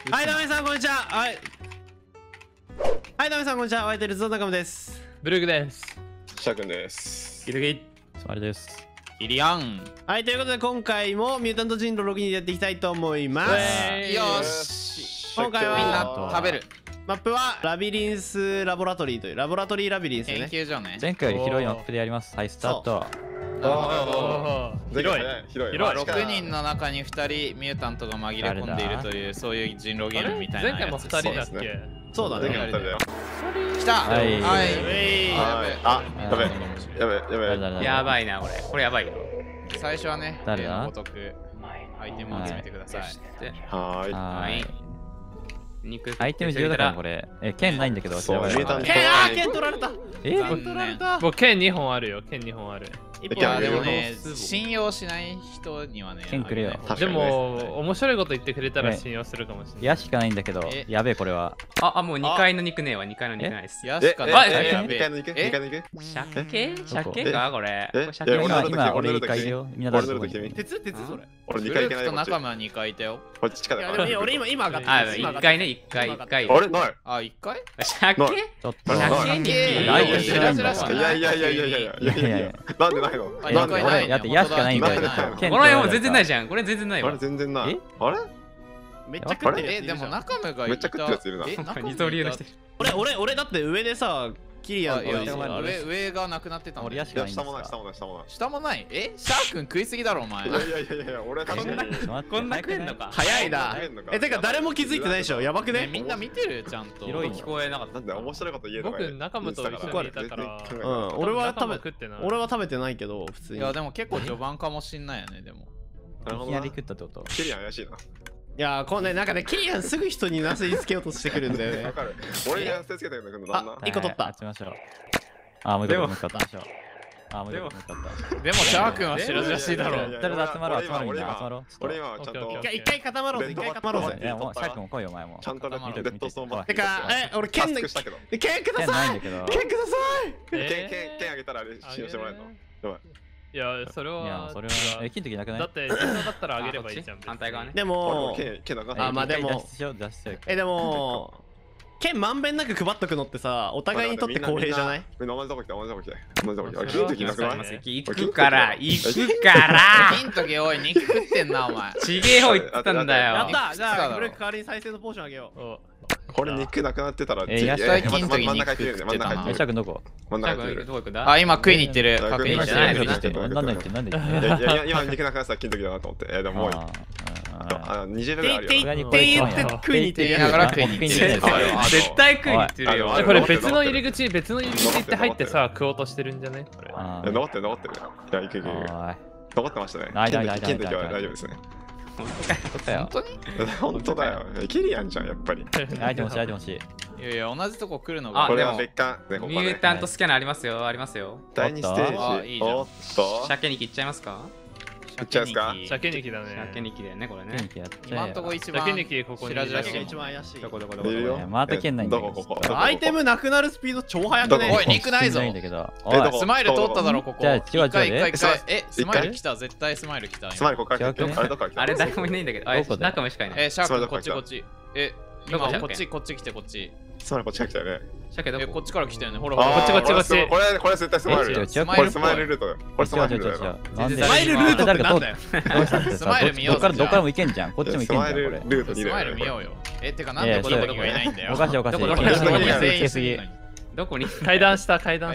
はい、どうも皆さん、こんにちは。はい。はい、どうも皆さん、こんにちは。ワイテルズの中間です。 ブルグです。 シャー君です。 ギルギあれです。 イリアン。 はい、ということで、今回もミュータント人狼6人でやっていきたいと思います。 よし。 今回はみんな食べる。 マップはラビリンスラボラトリーというラボラトリーラビリンスね。 研究所ね。 前回より広いマップでやります。はい、スタート。 広い。広い。 6人の中に2人ミュータントが紛れ込んでいるというそういう人狼ゲームみたいなやつ。 前回も2人だっけ？ そうだね。 来た。はい。 あ、やべ。 やばいな、これやばいよ。 最初はね、 誰だ？ ごとくアイテムを集めてください。 はい。 アイテム重要だからこれ。剣ないんだけど。 そう、 剣取られた。 取られた。 もう剣2本あるよ。剣2本ある。 いやでもね、信用しない人にはね。 剣くれよ。 でも、面白いこと言ってくれたら信用するかもしれない。 矢しかないんだけど、やべえこれは。 もう2階の肉ねえわ、2階の肉ないです。 矢しかない。 2階の肉鮭かこれ。 今俺1階だよ。みんな誰だろう。 鉄それ。 俺2階行けないよ。 仲間2階いたよ。 こっち近い。 俺今上がった。 1階ね、1階。 あれない。 あ、1階鮭ちょっと。 いやなんでないの？ 俺だって矢しかないんだよ。 この辺も全然ないじゃん。これ全然ないわ。 あれ全然ない。あれ？ めっちゃ食ってる。 でも仲間がめっちゃ食ってるやついるな。 二刀流の人。 俺だって上でさ、キリアンと上がなくなってたんだよ。 下もない。 下もない。シャー君食いすぎだろお前。 いや俺確かにこんな食えんのか。 早いな。てか誰も気づいてないでしょ。やばくね。 みんな見てるちゃんと。 広い聞こえなかった。 なんで面白いこと言えるの？ 僕仲間と一緒にいたから。 俺は食べてないけど普通に。 いやでも結構序盤かもしんないよねでも。 いきなり食ったってこと？ キリアン怪しいな。 いやこうねなんかねキリアンすぐ人になすりつけようとしてくるんだよね。 わかる。俺がつけてるんだけど旦那。 1個取った。 もう一個使った。 でもシャー君は白々しいだろ。 誰だ集まろう俺今ちゃんと一回固まろうぜ。 いやもうシャー君も来いよお前も。 ちゃんとレッドストーンバッてか俺剣ください。剣ください。剣あげたらあれ信用してもらえるの？ いや、それは金時なくない？ だって自分だったらあげればいいじゃん。 反対側ね。 でもまあでもでも剣まんべんなく配っとくのってさ、お互いにとって公平じゃない？ 同じとこ来て。金時なくない？ 行くから金時おい肉食ってんなお前。 ちげえ方言ってたんだよ。 やったじゃあブレック代わりに再生のポーションあげよう。 これ肉なくなってたら野菜金時肉食ってたな。 シャー君どこ？ どこ行くんだ？ あ今食いに行ってる。確認してない。 なんで今肉なくなってたら金時だなと思って。でももう20レベルあるよ。 って言って食いに行ってるながら食いに行ってる。 絶対食いに行ってるよ。 これ別の入り口って入ってさ食おうとしてるんじゃね？ 残ってる。いや行く。残ってましたね。金時は大丈夫ですね。本当だよ。キリアンじゃんやっぱり。 相手もしい。 いや同じとこ来るのが。 これは別館。 ミュータントスキャナーありますよ。 第2ステージ。おっと。 鮭肉いっちゃいますか？ いっちゃいますか？ 鮭肉だね。 鮭肉だよねこれね。 今んとこ一番鮭肉ここに白々しい。 一番怪しい。 どこ。 また剣ないんだよ。 アイテムなくなるスピード超速くね？ おい肉ないぞ。スマイル通っただろここ。一回。スマイル来た絶対スマイル来た。 スマイルここから来た。 あれ誰もいないんだけど。中もしかいない。 シャークこっち。今こっち来てこっち。 スマイルこっち来たよね。 こっちから来たよね。ほらこっち。 これ絶対スマイル。これスマイルルートだよ。これスマイルルートだよ。 スマイルルートってなんだよ。 スマイル見よう。 どっからも行けんじゃん。こっちも行けんじゃん。 スマイルルートスマイル見ようよ。てかなんでここにがいないんだよ。 おかしい。 どこに？ 階段下さっきの。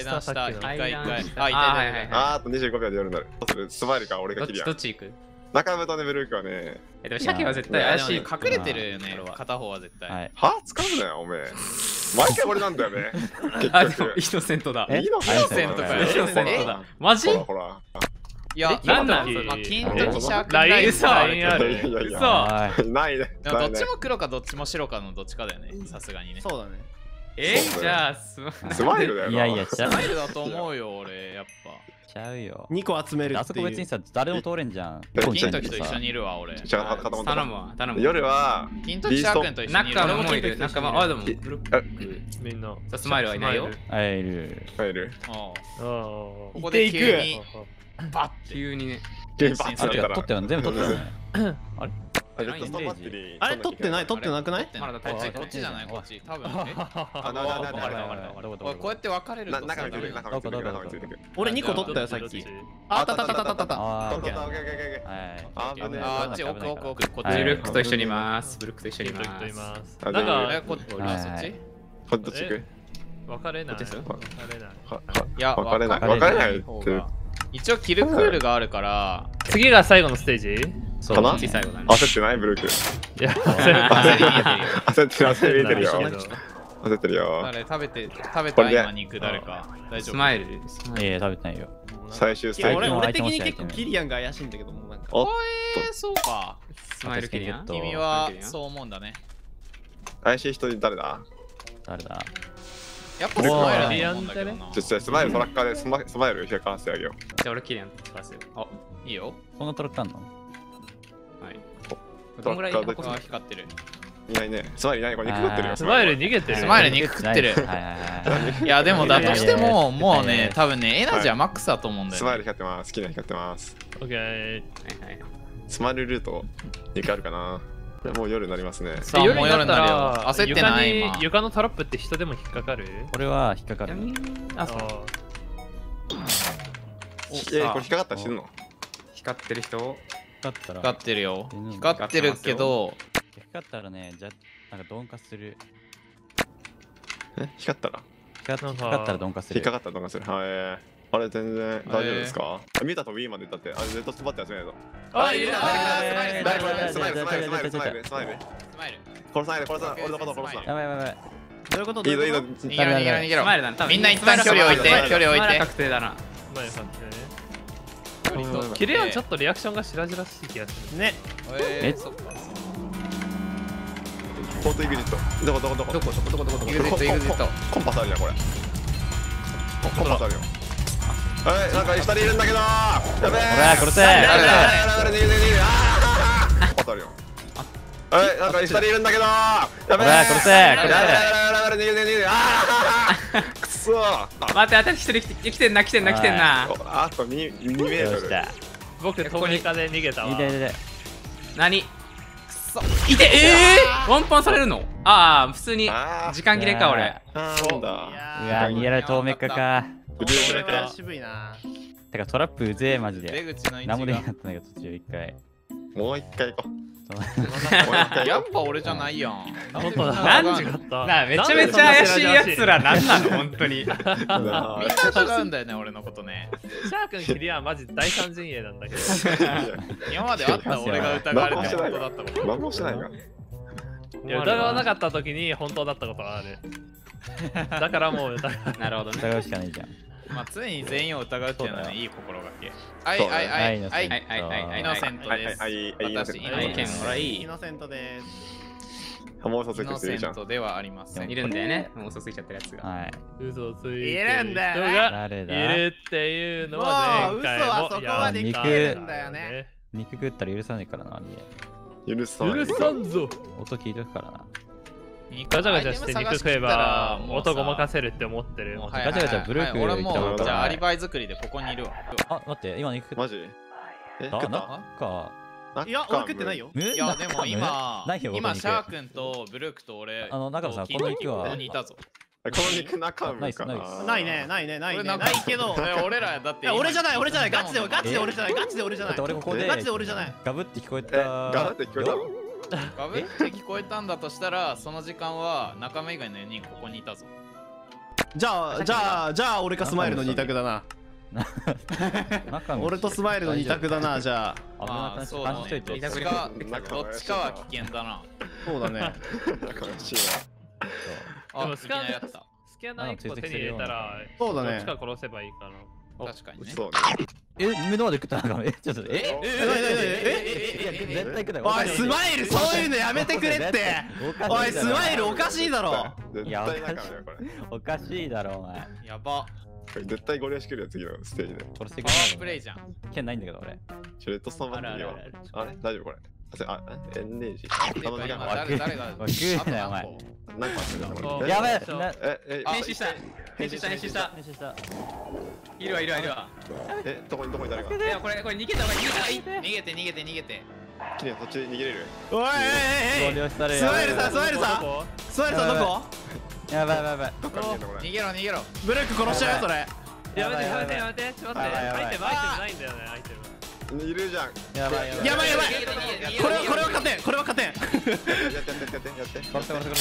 あと25秒で夜になる。スマイルか俺がキリアン。 どっち行く？ 中村とねブルークはね。 でも鮭は絶対怪しい。 隠れてるよね。片方は絶対。 は？使うなよおめえ。毎回俺なんだよね。 でもイノセントだ。 イノセントかよ。 イノセントだ。マジ？ ほら。 いや、 なんだ？ 金時シャークラインさある。 嘘。 ないね。 どっちも黒かどっちも白かのどっちかだよね。さすがにね。 そうだね。 じゃあスマイルだよ。 いやスマイルだと思うよ俺やっぱ。 ちゃうよ。 2個集める。 あそこ別にさ誰も通れんじゃん。 金時と一緒にいるわ俺。 頼むわ。 夜は金時シャークと一緒にいる。 仲間もいる。仲間あでもみんな。 スマイルはいないよ。 いる。 ここで急にバッ急にね。 取ったよね。全部取ったよね。あれ？ レッドストーンバッテリー。 あれ取ってない取ってなくない？ まだこっちじゃないこっち多分ね。こうやって分かれると中についてくる中についてくる中についてくる。 俺2個取ったよさっき。あった。 あっち奥こっちブルックと一緒にいます。ブルックと一緒にいます。 なんかこっちそっち？ こっち行く？ 分かれない。 いや分かれないって。 一応キルクールがあるから次が最後のステージ？ かな？ 最後だね。 焦ってないブルーク。 いや、 焦ってるよ。焦ってるよ。 誰食べた今肉誰か。大丈夫。 スマイル。 いや食べてないよ。 最終ステージ。 俺的に結構キリアンが怪しいんだけどもなんか。 そうか。 スマイルキリアン。 君はそう思うんだね。 怪しい人誰だ？ 誰だ？ やっぱスマイルだと思うんだけどな。 実際スマイルトラッカーでスマイル開かせてあげよう。 じゃあ俺キリアン飛ばすよ。 あ、いいよ。 こんなトラックあんの？ はい。 トラッカーで光ってる。 いないね。スマイルいない。これ肉食ってるよ。 スマイル逃げてる。 スマイル肉食ってる。いやでもだとしてももうね多分ねエナジーはマックスだと思うんだよ。 スマイル光ってます。好きな光ってます。 オッケー。 スマイルルート肉あるかな。もう夜になりますね。 さあもう夜になるよ。焦ってない今。 床のトラップって人でも引っかかる？ 俺は引っかかる。 あ、そう。 これ引っかかったりするの？ 光ってる人？ 光ってるよ。光ってるけど。 引っかかったらね、じゃなんか鈍化する。 光ったら？ 引っかかったら鈍化する。 引っかかったら鈍化する。はい。あれ全然大丈夫ですか？見たと Wii までだって、あれレッドストバって集めないと。 あ、いる。 スマイル。殺さないで殺さないで。俺のこと殺すな。 やばい。 どういうこと？ いいぞ。 逃げろ。 スマイルだな。 みんな一旦距離置いて。 確定だな。 キレアンちょっとリアクションが白々しい気がする。 ね。 そっか。 ポートエグジット。どこエグジット。 コンパスあるじゃんこれ。コンパスあるよ。なんか2人いるんだけど。やべえ。 ほら殺せ。 逃げ。コンパスあるよ。なんか2人いるんだけど。やべえ。 殺せ。 逃げ。くそ。 待って、一人来てんな。 あと2メートル。 僕トミカで逃げたわ。 何？くそ。いてワンパンされるの？ああ、普通に時間切れか俺。 なんだ。 うわ、逃げられ透明化か。 渋いな。 てかトラップうぜえマジで。 出口の位置が何もできなかったんだけど途中一回。 もう一回行こう。 やっぱ俺じゃないやん。 本当だ。 なんでなめちゃめちゃ怪しいやつらなんなの本当に。 みんな違うんだよね俺のことね。 シャー君キリアンマジ第三陣営なんだけど。 今まであった俺が疑われて本当だったこと。 何もしてないか。 いや疑わなかった時に本当だったことがある。だからもう疑う。 なるほどね。 疑うしかないじゃん。 まあ常に全員を疑うっていうのはねいい心がけ。 はいイノセントです。私イノセントです。 もう嘘ついてる人いるじゃん。 イノセントではありません。 いるんだよね。もう嘘ついちゃってるやつが。 はい。 嘘ついてるいるんだよ人がいるっていうのは前回も嘘はそこまで聞けるんだよね。 肉食ったら許さないからな。 許さない。 許さんぞ。 音聞いとくからな。 ガチャガチャして肉食えば音ごまかせるって思ってる。 ガチャガチャブルーク俺もじゃあアリバイ作りでここにいるわ。 あ、待って今肉食った。 マジ？ なんかいや俺食ってないよ。 いやでも今シャー君とブルークと俺中野さんこの肉はここにいたぞ。 この肉中身かな。 ないねないけど俺らだって俺じゃないガチで俺じゃない俺ここでガチで俺じゃない。 ガブって聞こえた。 ガブって聞こえたの？ ガブって聞こえたんだとしたらその時間は仲間以外の4人ここにいたぞ。 じゃあ俺かスマイルの2択だな。俺とスマイルの2択だな。じゃあまあそうだね。どっちかは危険だな。 そうだね。 あ、スキャナ 1個手に入れたらそうだね。 どっちか殺せばいいかな。 確かにね。 目の前で食ったのかちょっと絶対食った。 おいスマイルそういうのやめてくれって。おいスマイルおかしいだろ。 いやおかしいだろお前。 やば。 絶対ゴリ押し来るよ次のステージで。 これプレイじゃん。 剣ないんだけど俺。 レッドストーンバッテリーはあれ大丈夫これ。エンネージ。 誰が食うなよお前。 何個あるんだこれ。 やべえ。 編集したいるわどこに誰が。 いやこれ逃げた方がいい。 逃げて。 キリンそっち逃げれる。 おいおいおいおい、スワイルさんどこ？ やばいやばいやばい。 逃げろ逃げろ。 ブルック殺しちゃうよそれ。 やめてやめてやめて、ちょっと待って、アイテムないんだよね、アイテム。 いるじゃん。 やばいこれは勝てん、これは勝てん。 やってこ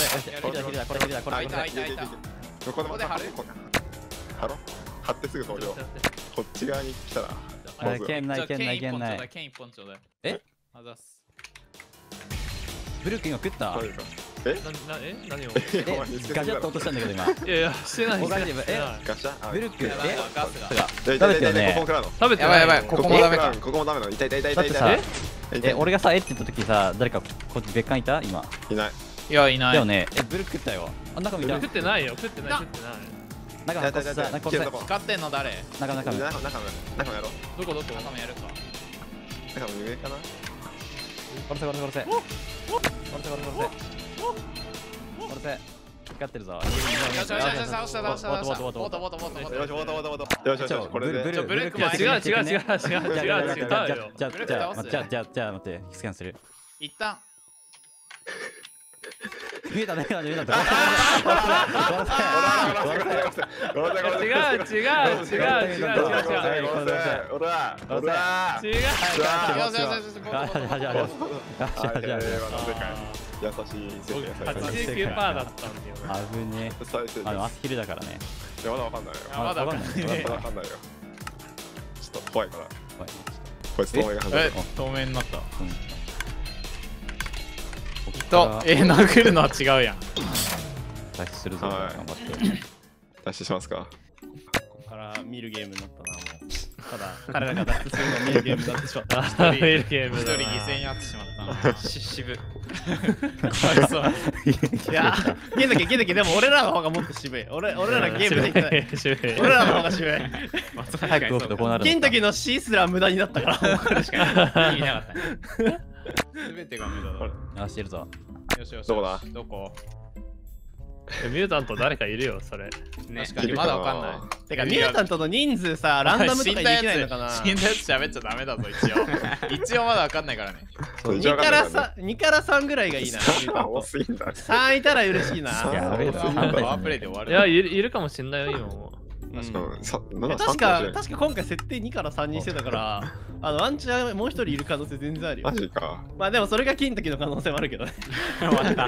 こで貼る。貼ってすぐ投了。こっち側に来たら。 剣ない。 剣一本ちょうだい。 え？ あざす。 ブルック今食った？ 何を？ ガチャッと落としたんだけど今。 いやしてない。 ガシャ。 ブルックガスが。 食べてよね。 食べてやばいここもダメか。 ここもダメなの。痛い。 だってさ、俺がさって言った時さ、誰かこっち別館いた今？ いない。 いやいない。 だよね。ブルック食ったよ。あ、中見た。 食ってないよ、食ってない。 中光ってんの誰？ 中もやろう。 どこ？ 中もやるか。 中も上かな。 殺せ。光ってるぞ。 よし倒したこれで。 ブレックも違う。 じゃあ待ってスキャンする。 一旦見えた。 違う。 優しい世界。 89%だったんだよ。 危ねえ。アスキルだからね。 まだわかんないよ。 まだわかんないよ。 ちょっと怖いから。こいつ透明が始まる。 透明になった。殴るのは違うやん。 脱出するぞ。頑張って。 脱出しますか。 ここから見るゲームになったな。ただ彼らが脱出するのを見るゲームになってしまった。 一人犠牲になってしまった。渋。かわいそう。 いや、ゲンだけでも俺らの方がもっと渋い。俺らゲームできてない。俺らの方が渋い。 早く動くとこうなる。 ゲンだけの C すら無駄になったから。 確かに意味なかった。全てが無駄だ。 あ、してるぞ。 よし。 どこだ？ どこ？ ミュータント誰かいるよ、それ。 確かにまだわかんない。 てか、ミュータントの人数さ、ランダムとかできないのかな？ 死んだやつ喋っちゃダメだぞ、一応まだわかんないからね。 2から3ぐらいがいいな。3いたら嬉しいな。 やべえな。パワープレイで終わる。 いや、いるかもしんないよ、今も。 確か今回設定2から3にしてたからワンチャンもう一人いる可能性全然あるよ。 マジか。 まあでもそれが金時の可能性もあるけどね。 終わった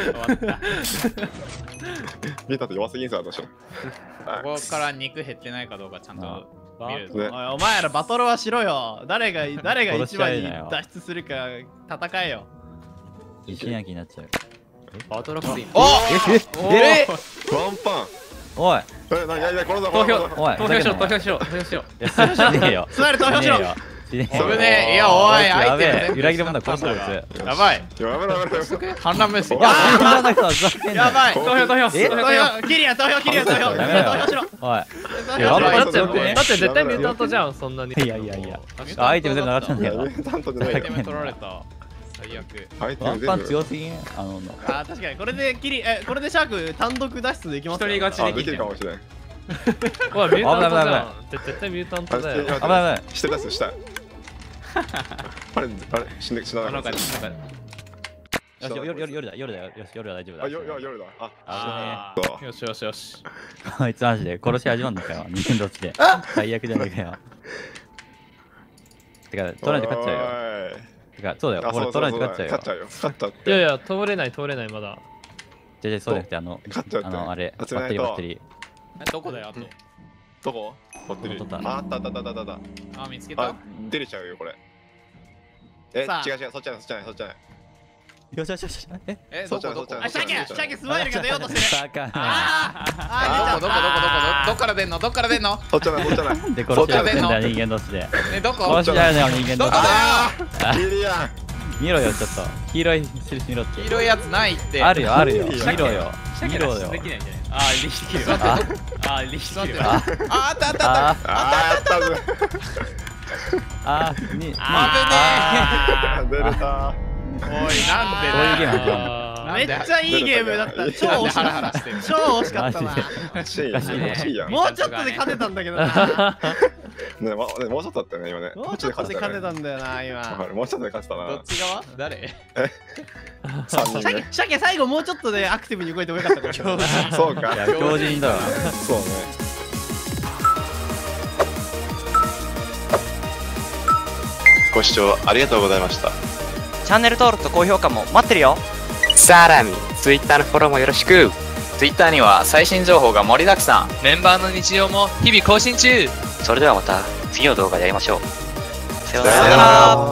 見たと弱すぎんすよ私。 ここから肉減ってないかどうかちゃんと見る。 お前らバトルはしろよ。誰が一番に脱出するか戦えよ。 石焼きになっちゃう。 バトルフリー。 ワンパン。 おい。 投票しろ。 ねえよ。 スマイル投票しろ。 危ねえ。いやおい、 やべえ。裏切り者だ、こいつ。 やばい。反乱メッセージ。 やばい。投票。 キリア投票しろ。 おい。 だって絶対ミュータントじゃん、そんなに。 いや。アイテム全部なかったんだよ。 アイテム取られた。最悪。 ワンパン強すぎん。 確かにこれでシャーク単独脱出できます。 一人勝ちできるかもしれない。 おい、ミュータントじゃん。絶対ミュータントだよ。 危ない。 して脱出したい。あれ死ななかった。 夜だ。よし、夜は大丈夫だ。 夜だ。 よし。 あいつマジで殺し始まんのかよ。人間どっちで。最悪じゃねえかよ。てか、取らないと勝っちゃうよ。てか、そうだよ。俺取らないと勝っちゃうよ。 勝っちゃうよ。勝ったって。 いや、通れないまだ。 じゃそうじゃなくてあれ、バッテリー。 どこだよ、あと。 どこ？バッテリー。あった。 あ、見つけた。 出れちゃうよ、これ。違う、そっちじゃない。 よし。 どこ？ シャケスマイルが出ようとしてる。 どっから出んの？ そっちじゃない。 で、殺し合うんだ人間同士で。 どこ？ 殺し合うよ人間同士で。 いるやん。 見ろよ、ちょっと。黄色い印見ろって。 黄色いやつないって。 あるよ。見ろよ。 できないんじゃない。あー、リヒキル。あったぜ。 危ねえ。出れた。 おい、なんでだめっちゃいいゲームだった。超惜しかったな。 もうちょっとで勝てたんだけどな。 ね、もうちょっとだったよね、今ね。 もうちょっとで勝てたんだよな、今。 もうちょっとで勝てたな。 どっち側誰 3人で。 シャケ最後もうちょっとでアクティブに動いてもよかったかもしれない。 そうか。 強靭だわ。 そうね。ご視聴ありがとうございました。 チャンネル登録と高評価も待ってるよ。 さらに Twitter のフォローもよろしく。 Twitter には最新情報が盛りだくさん。メンバーの日常も日々更新中。 それではまた次の動画で会いましょう。さようなさようなら。 ら。